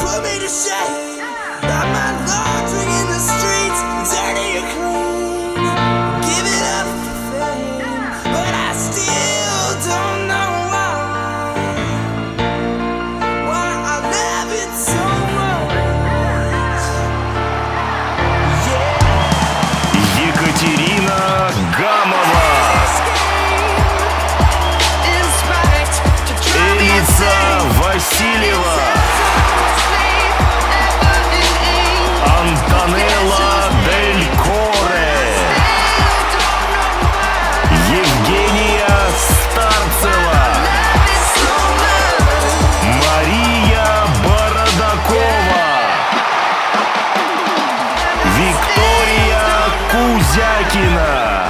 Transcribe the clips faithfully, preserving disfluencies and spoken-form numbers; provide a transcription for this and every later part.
put me to shame. I'm not laundry in the streets, dirty or clean. Give it up for fame, but I still don't know why. Why I love it so much. Yeah. Екатерина Гамова. Элица Васильева. Антонелла Дель Коре. Евгения Старцева. Мария Бородакова. Виктория Кузякина.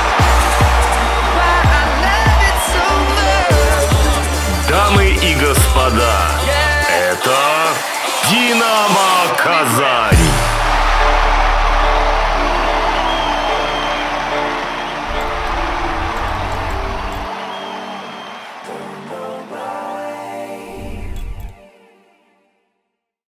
Дамы и господа, это Динамо Казань.